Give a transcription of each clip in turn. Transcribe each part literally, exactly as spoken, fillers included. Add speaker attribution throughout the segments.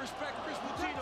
Speaker 1: respect Chris Latino.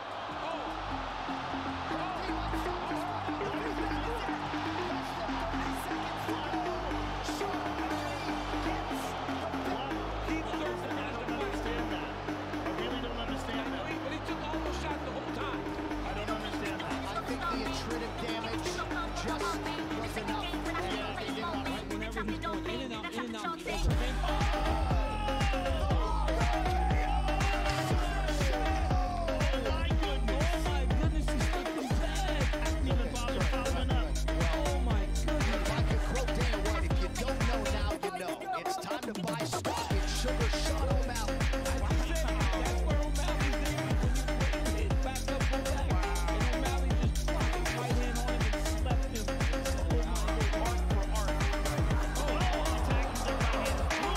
Speaker 2: It's time to buy stock in Suga Sean.
Speaker 1: That's where O'Malley's there. When you back up on that, and O'Malley just dropped his right hand on him and slept him. Art for art. Oh, attacking the right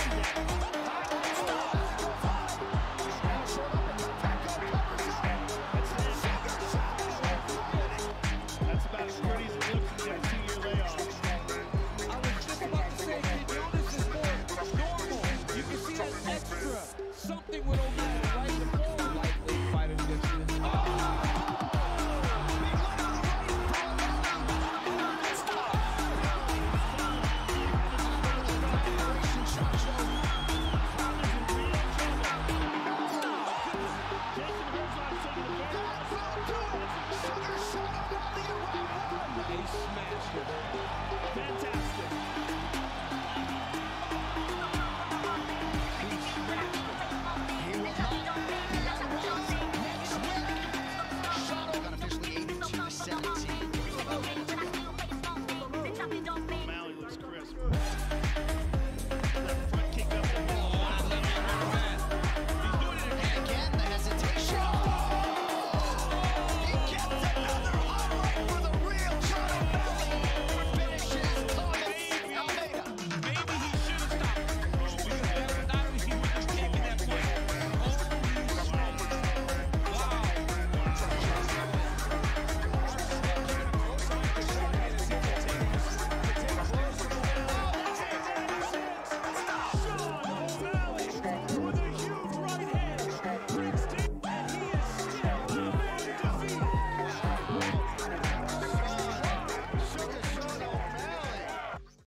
Speaker 1: hand.
Speaker 3: That's about as good as it looks in that two-year layoff.
Speaker 1: I was just about to say, kid, you know, this is more normal. You can see that extra something with O'Malley.